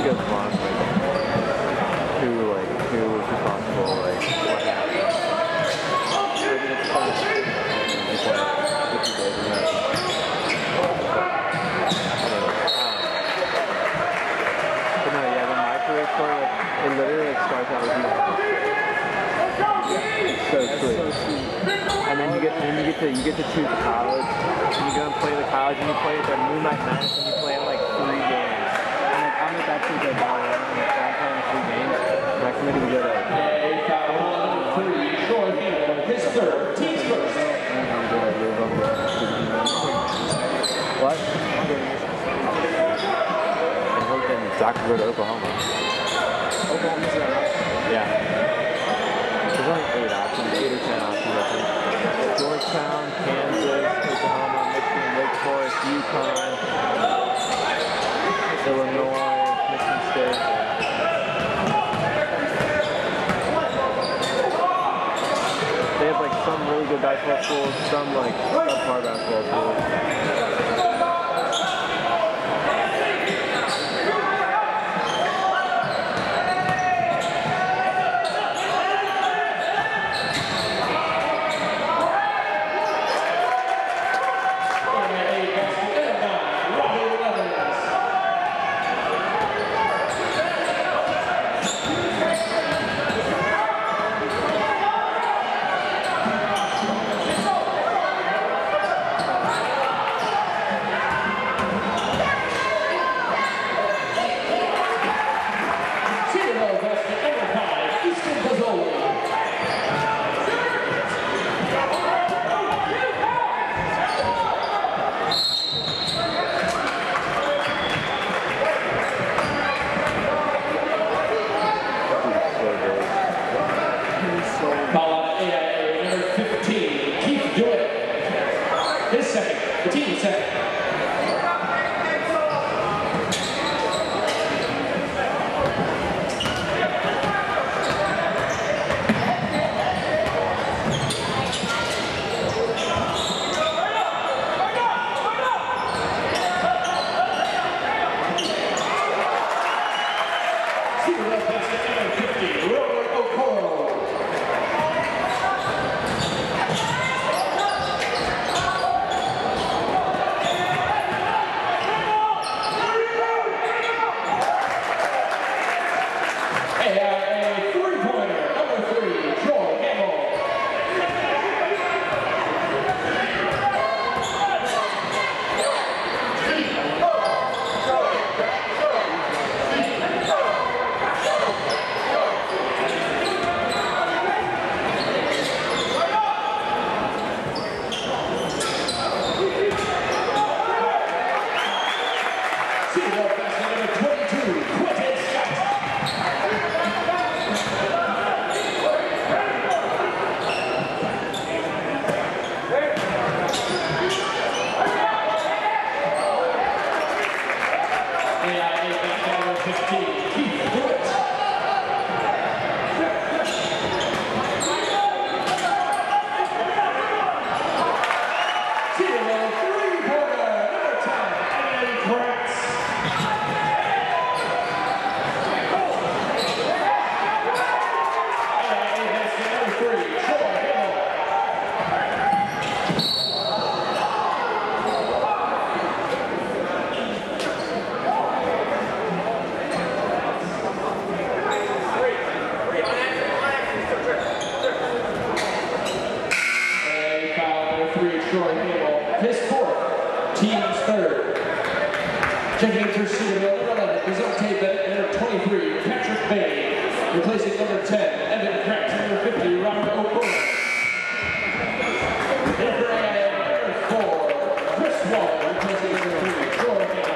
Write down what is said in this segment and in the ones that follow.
goes wrong, like who was responsible, like what happened. It's fun. It's like what you did and that. But no, yeah, the my career story, like, it literally like starts out with you. It's so sweet. And then you get to choose the college, and you go and play the college, and you play at their Moonlight Madness, and you play like 3 games. And like I'm at that 2 day ball, and I'm playing 3 games. Next minute we go to his third, team's first. What? And he'll then Zach will go to Oklahoma. Oklahoma's there, right? Yeah. There's only 8 options, 8 or 10 options, I think. Georgetown, Kansas, Oklahoma, Michigan, Wake Forest, UConn, Illinois, Michigan State. They have like some really good basketball schools, some like subpar basketball schools. His second, the team's second. His fourth, team's third. Checking into seat number 11, Gesundheit Bennett, number 23, Patrick Bay. Replacing number 10, Evan Kratz, number 50, Robert O'Connor. Number 4, Chris Waller, replacing number 3, Troy Campbell.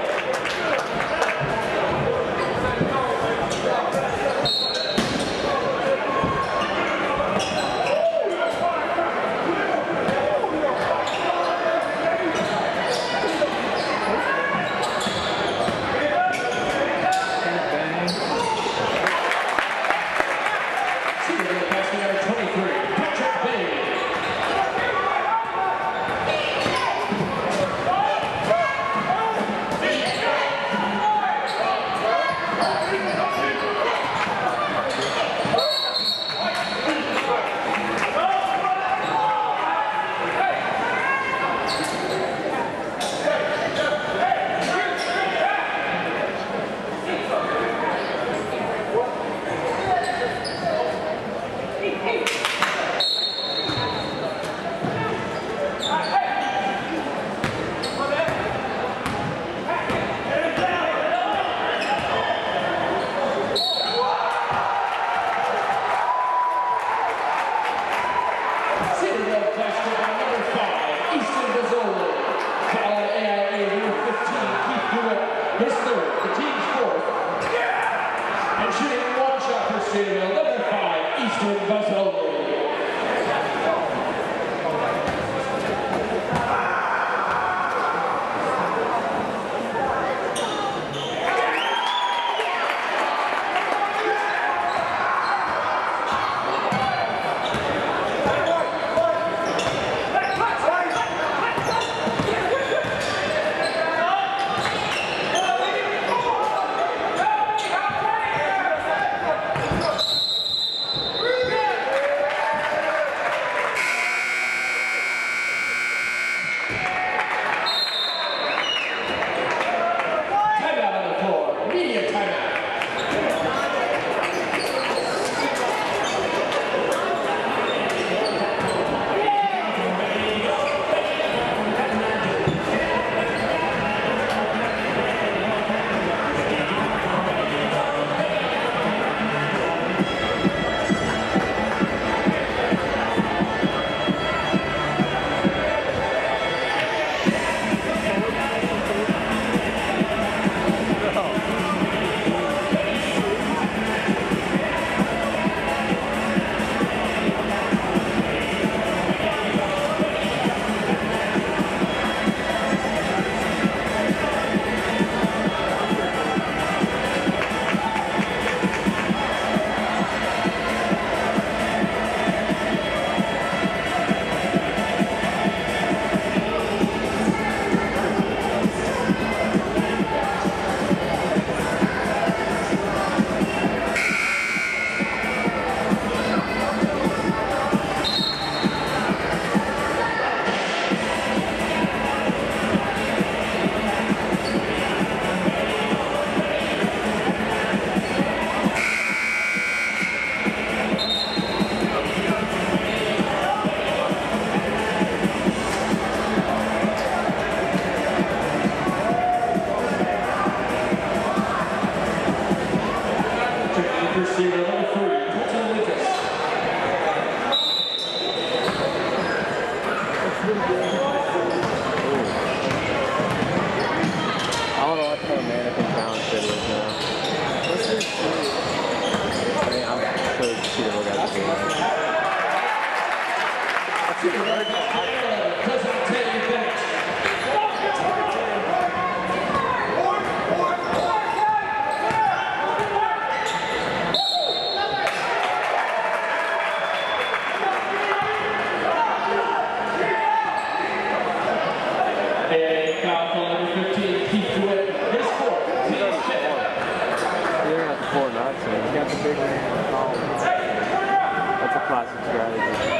big man. Oh, that's a classic strategy.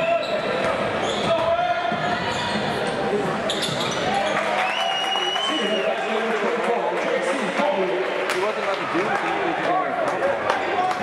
He wasn't about to do anything because he was getting a foul.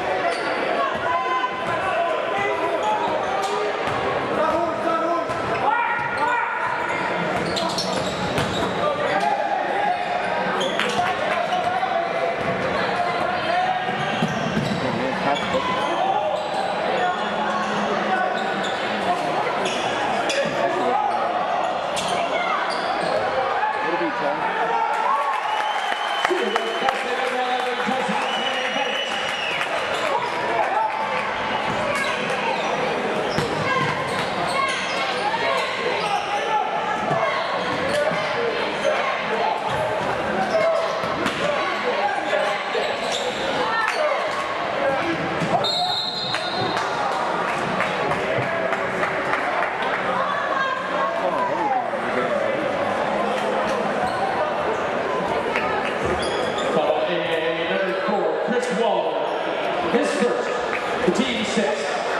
His first, the team 6.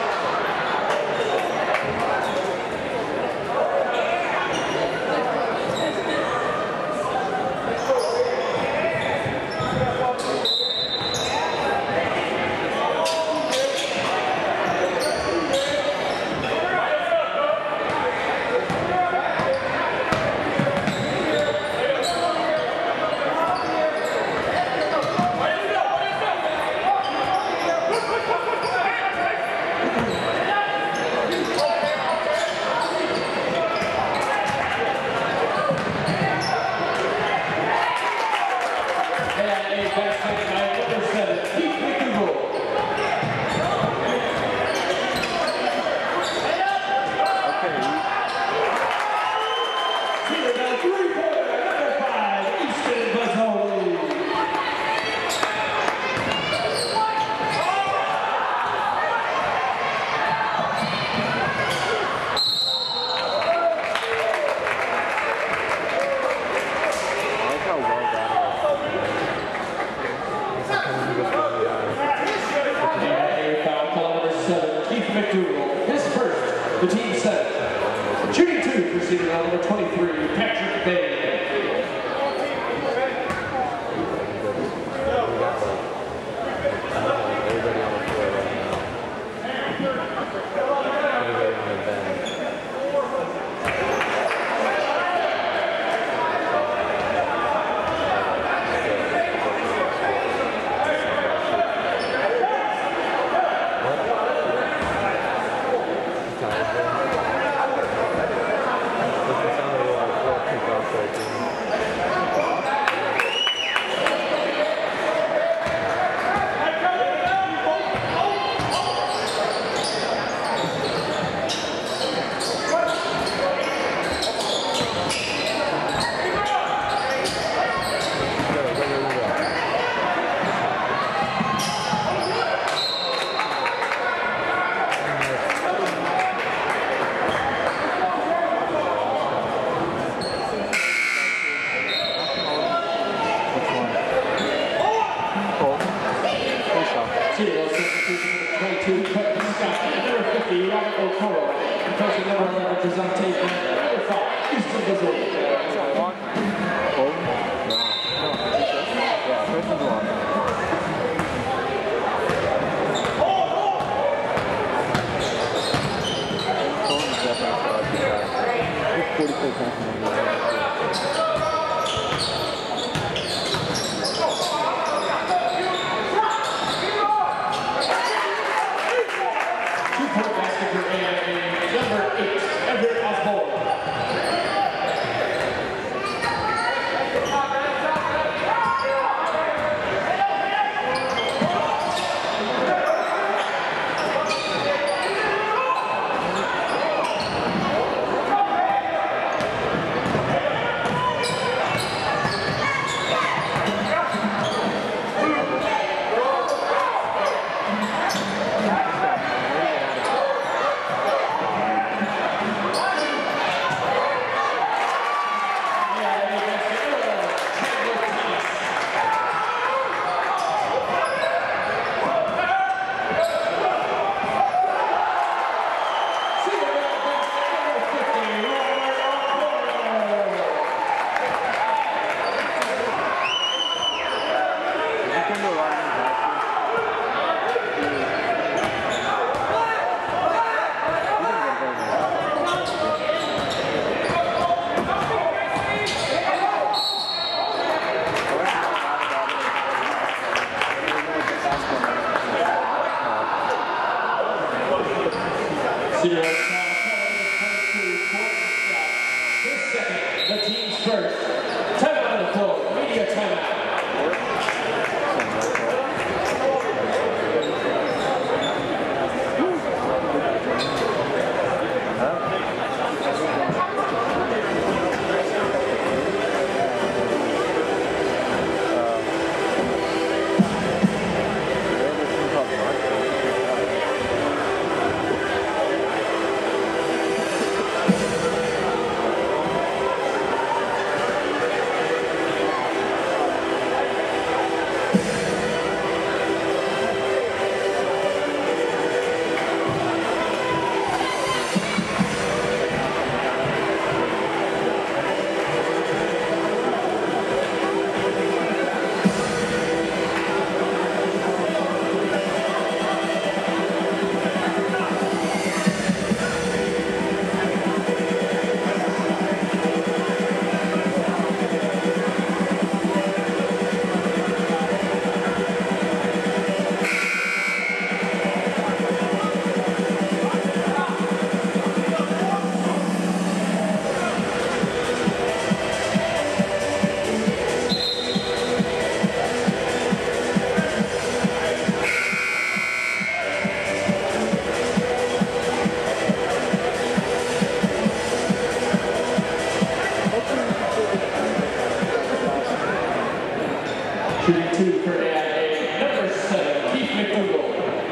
His first, the team 7. Shooting 2, preceded on number 23, Patrick Bay. Serial substitution number 22, Quentin Scott, and number 50, Robert O'Connell. Coaching number 11, Drizante, and number 5, Houston Brazil. That's a long time. Oh? No. Yeah, Christian's a long time. Cohen's definitely a good guy. He's 44 points. Number 8, Everett Osborne. came to a lot of games last year. Cedar Oaks this second, the team's first. Timeout on the floor, media timeout. Shooting two for AIA, number 7, Keith McDougall.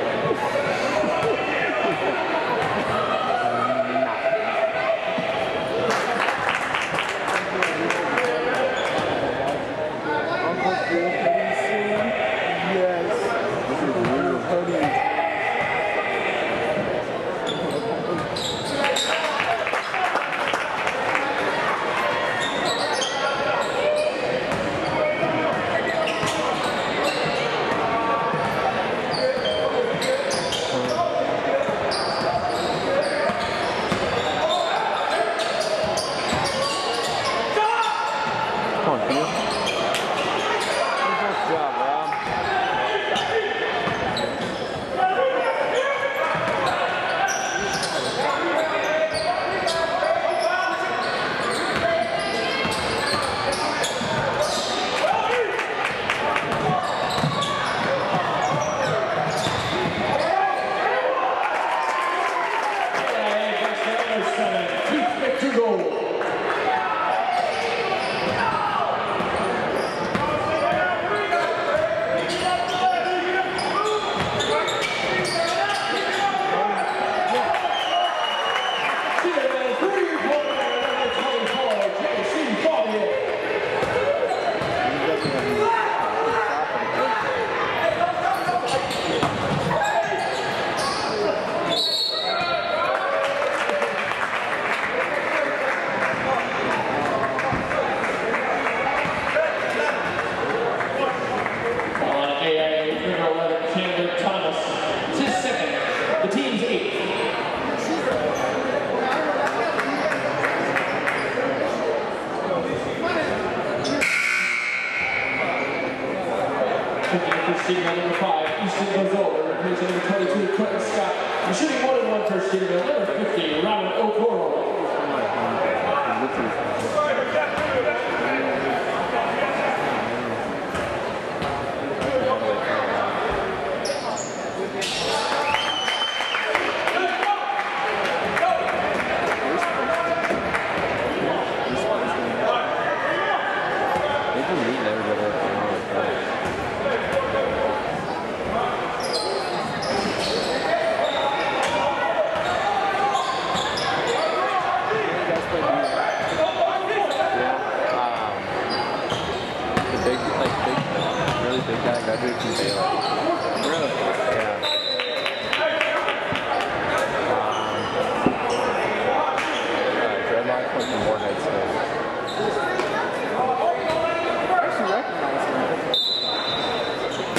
Shooting on number 5, Easton Bozola, replacing number 22, Quentin Scott. And shooting 1-1 for Cedarville, number 50, Robert O'Connell. graduated from Baylor. Really? Yeah. Dreadlocks went from Warhead State. I actually recognize him.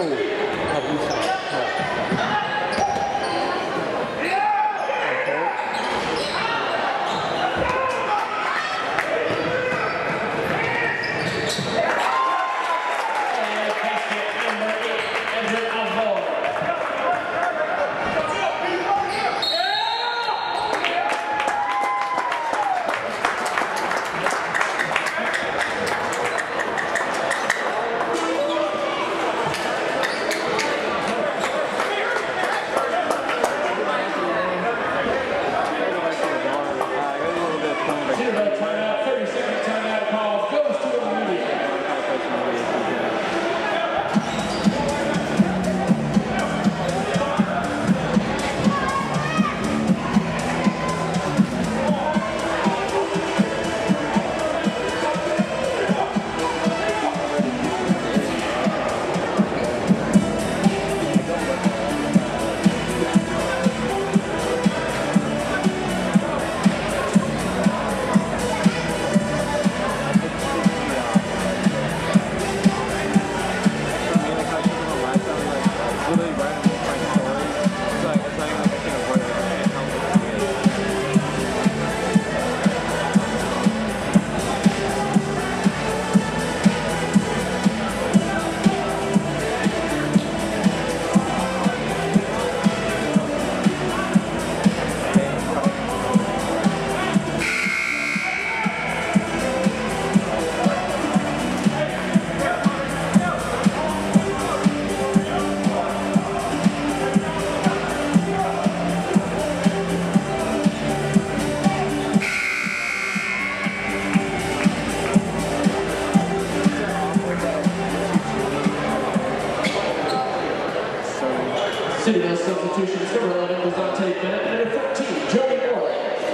Citadel substitutions, number 11, Devontae Bennett, number 13, Joey Moore.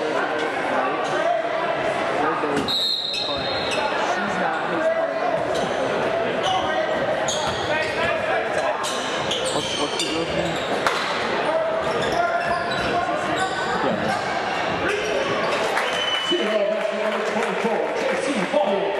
What's the girl's name? Citadel basketball number 24, JC Foley.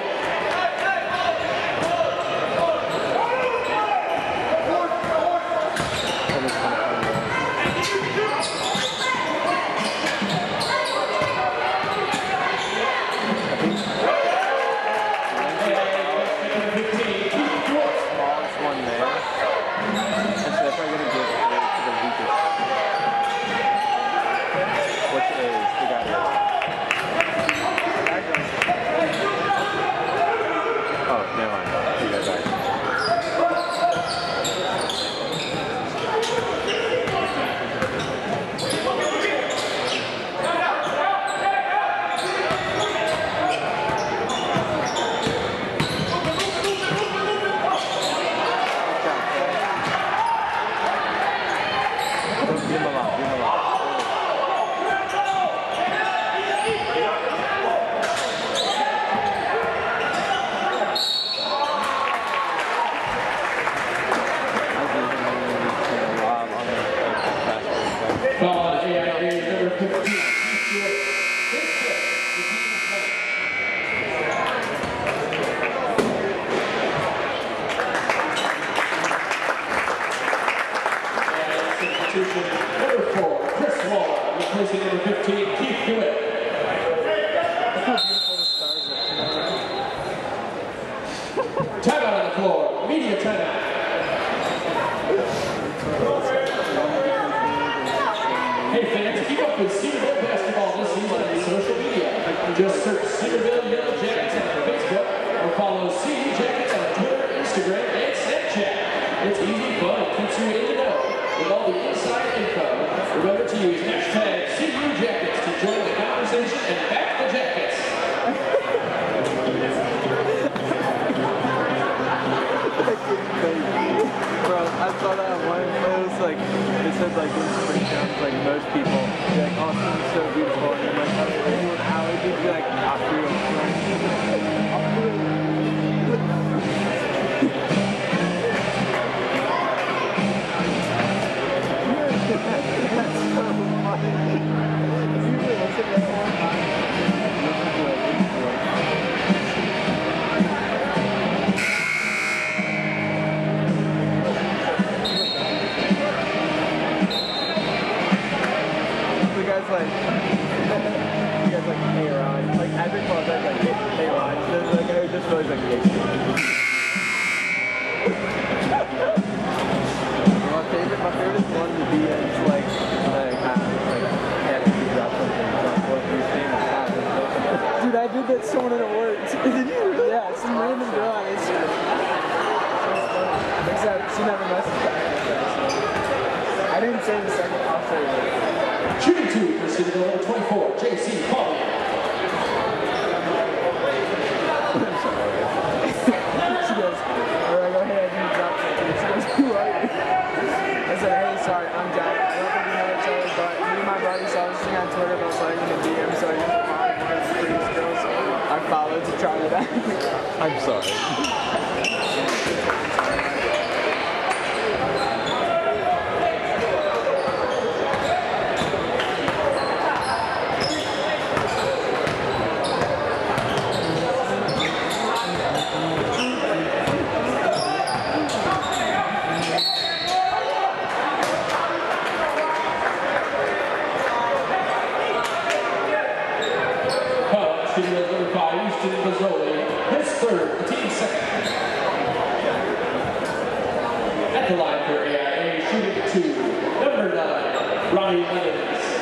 Number 4, Chris Waller, replacing number 15, Keith Hewitt. Timeout on the floor, media timeout. Hey fans, keep up with Cedarville basketball this season on social media. Just search Cedarville Yellow Jackets on Facebook or follow CD Jackets on Twitter, Instagram, and Snapchat. It's easy, fun, and keeps you in the know with all the inside info. Remember to use hashtag CUJackets to join the conversation and back the Jackets. Bro, I saw that one, it was like, it said like in spring towns, like most people, they're like, Austin's so beautiful, and they're like, oh, are you an alley? You'd be like, I feel She never messaged back. I didn't say the second. I'll say it. Shooting 2 for student number 24, JC Fabian. She goes, alright, go ahead, you drop something. She goes, who are you? I said, hey, sorry, I'm Jack. I don't think we know each other, but me and my buddy saw this thing on Twitter about sliding in the DM, so I used to follow one of the prettiest girls, so I followed to try it out. I'm sorry. Number 5, Houston Mazzoli, his third, the team's second. At the line for AIA, shooting 2, number 9, Ronnie Levens.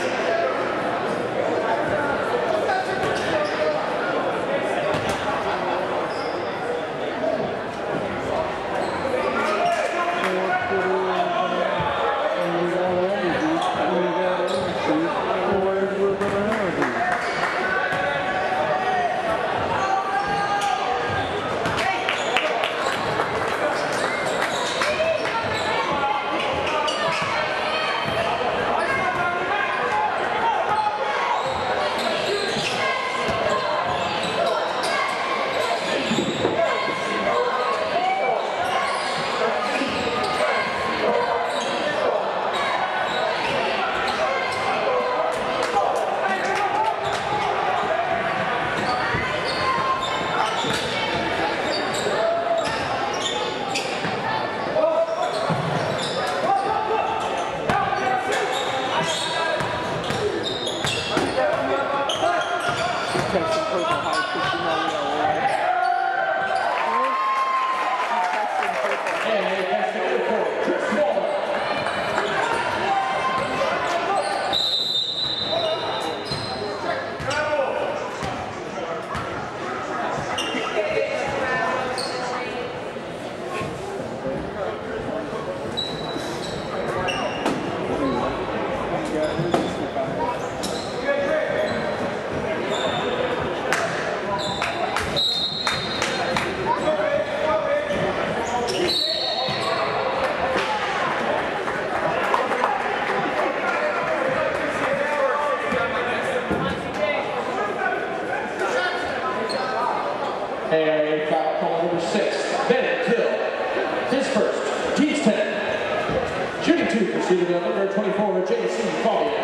AIA foul call number 6, Bennett Hill. His first, team's 10. Shooting 2 for student number 24, JC Fabian.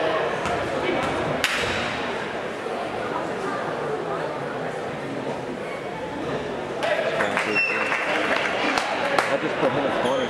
I just put him at 20.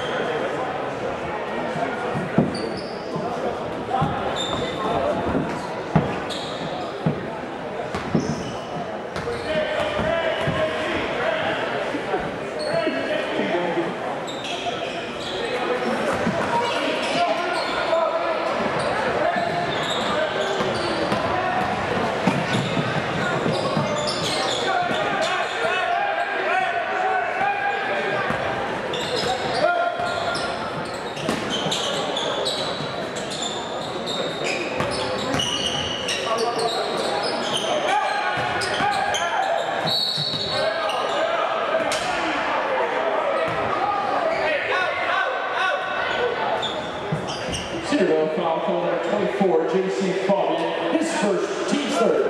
Citadel foul call number 24, JC Fabian. His first, team's third.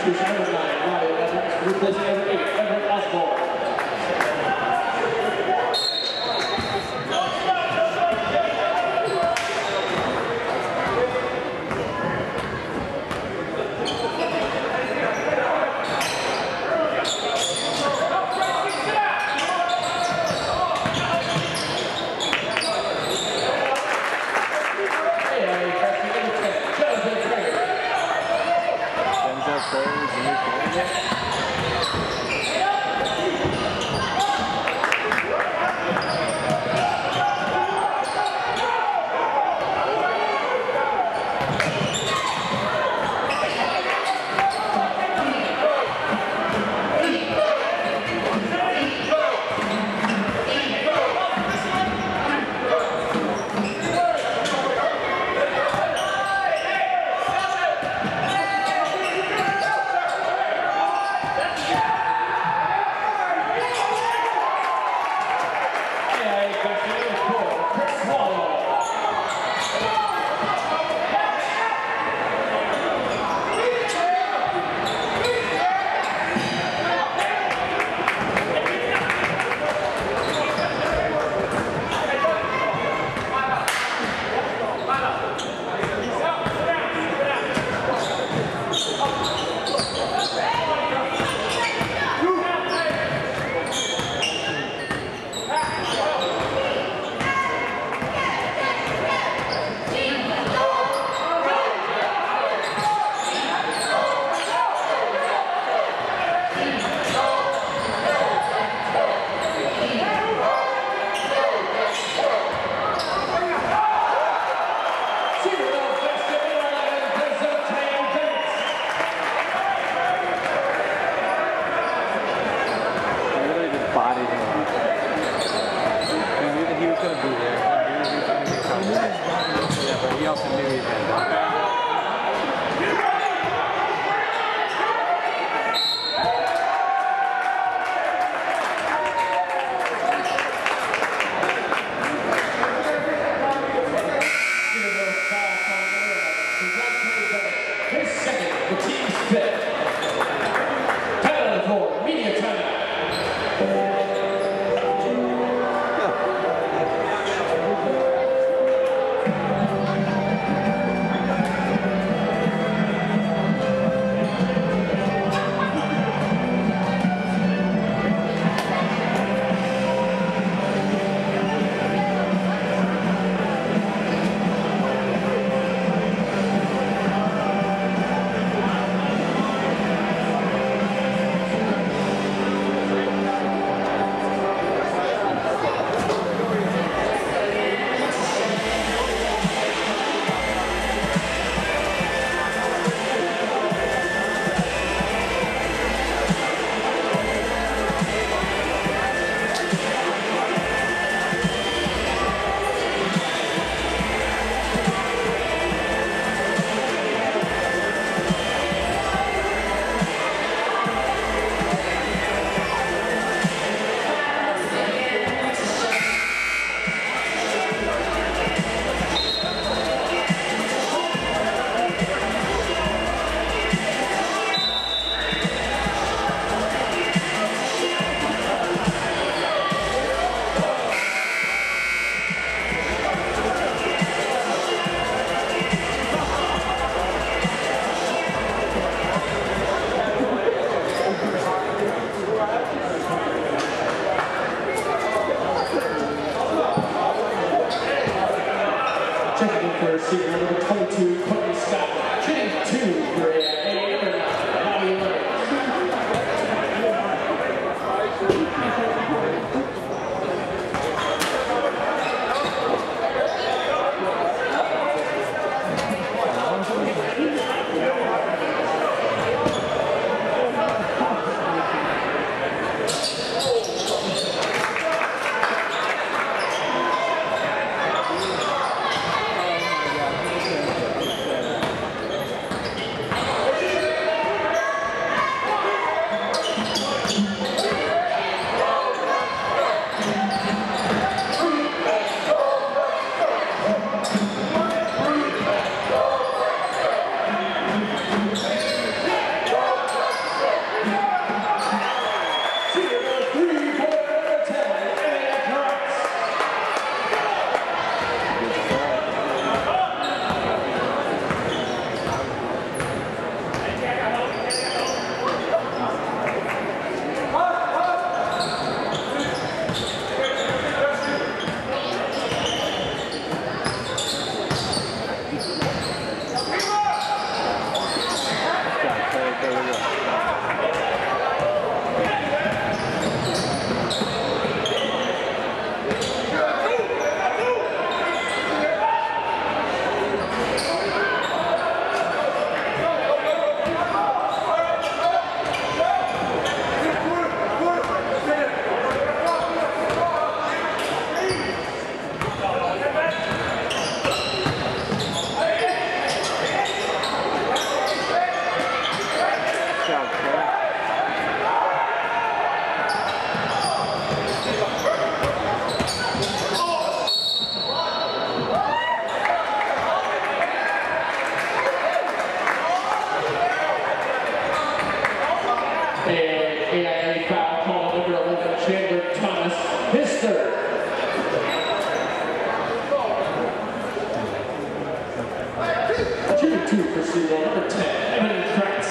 substitution number 9, Ryan Evans, replacing number 8, Everett Osborne. 22 for Cedar number 10, Evan Kratz.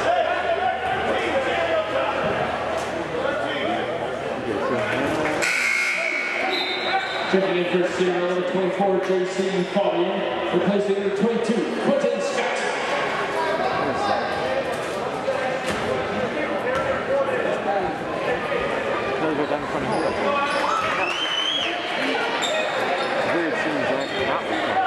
Checking in for Cedar number 24, J.C. Fabian, replacing number 22, Quentin Scott. Go down in front of you. It's weird seeing Zach out with him.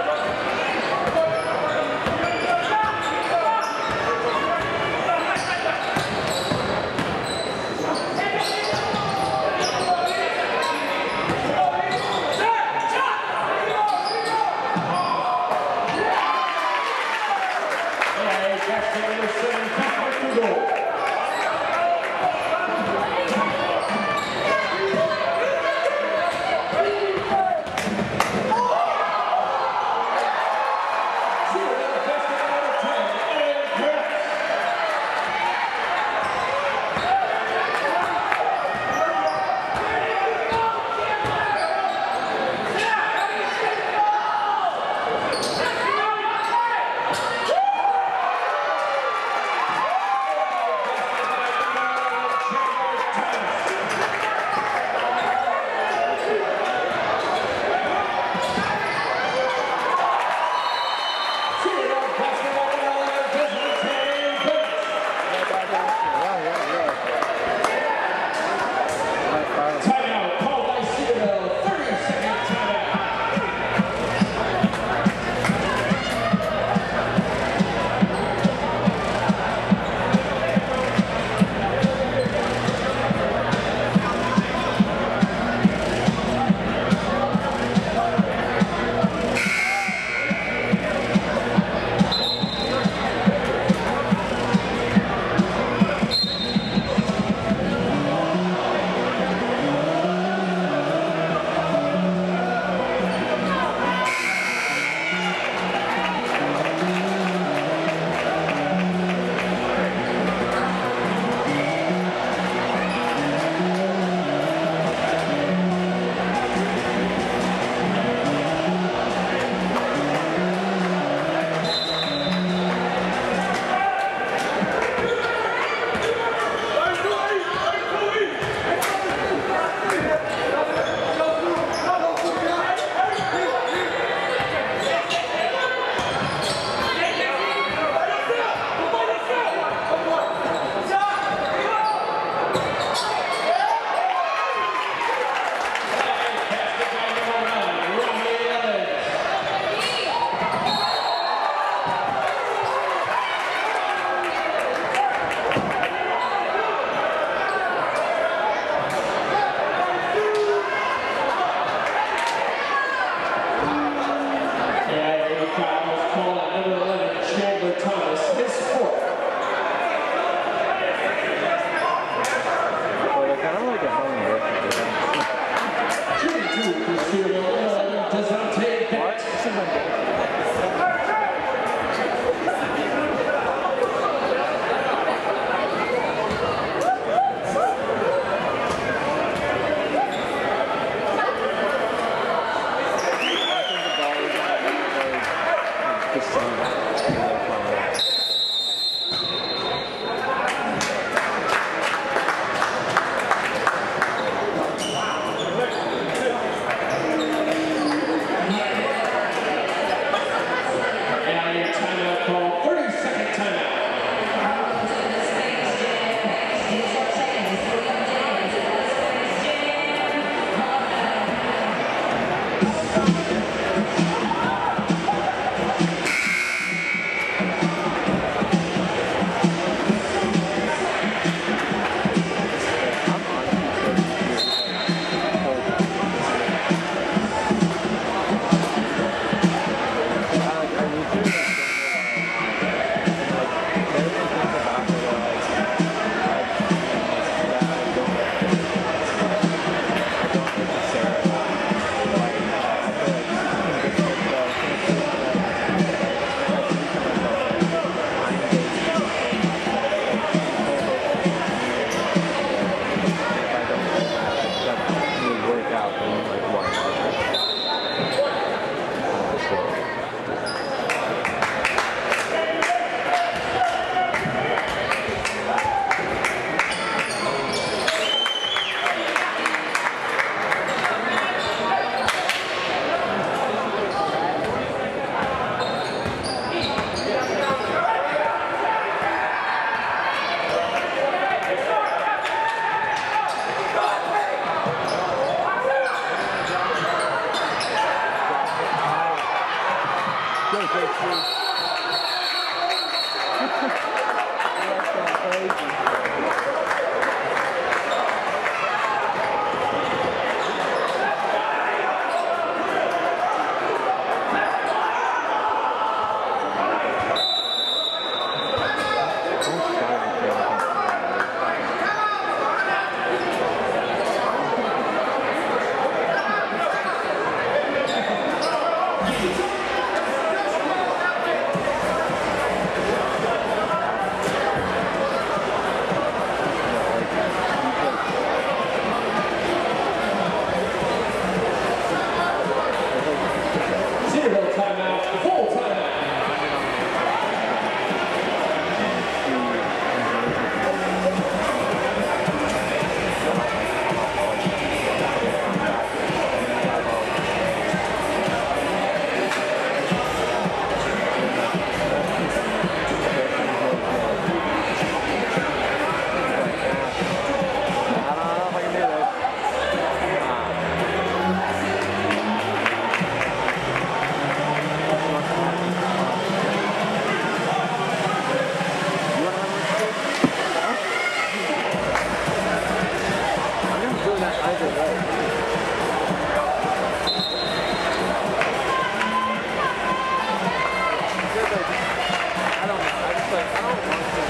just like, I don't want to.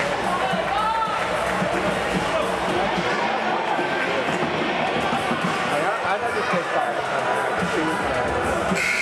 I'd have to take 5 on that.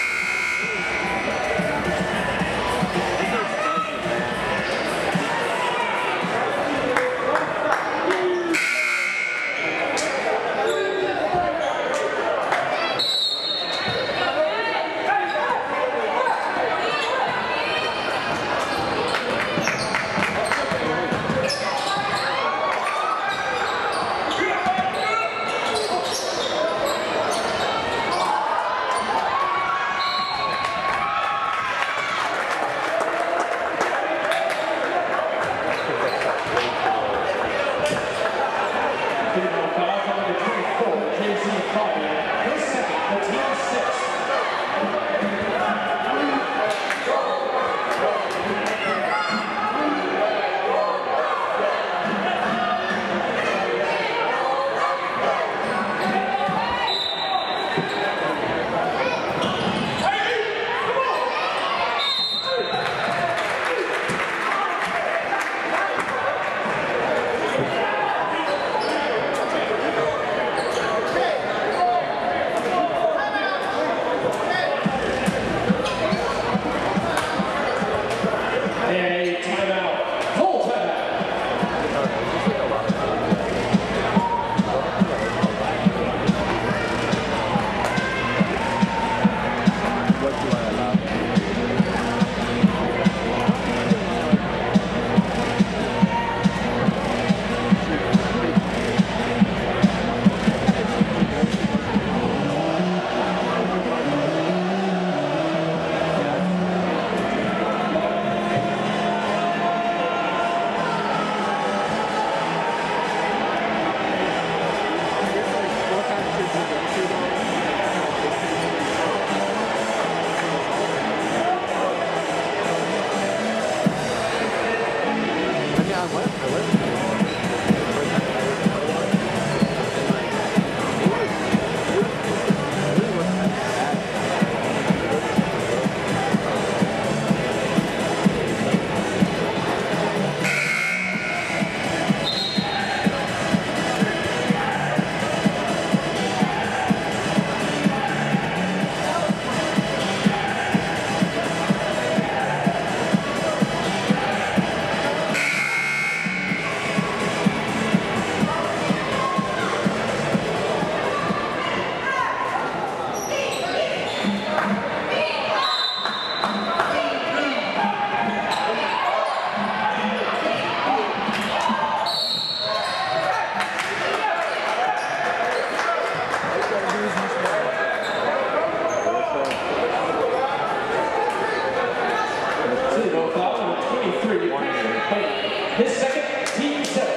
His second, team 7.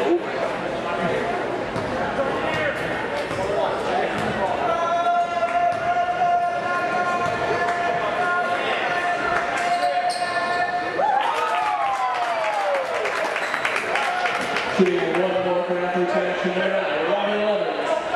Shooting one more for athletes action there, Robbie Levins.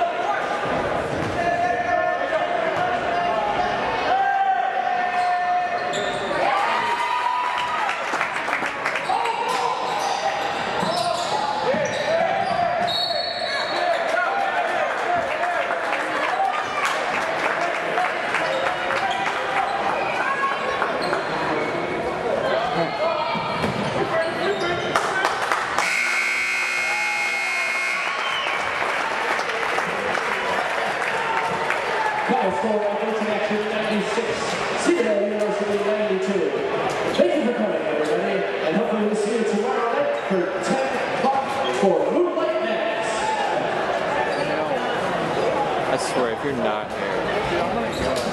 Final score, athletes in action 96, Citadel University 92. Thank you for coming, everybody, and hopefully we'll see you tomorrow night for 10 o'clock for Moonlight Madness. I swear, if you're not here.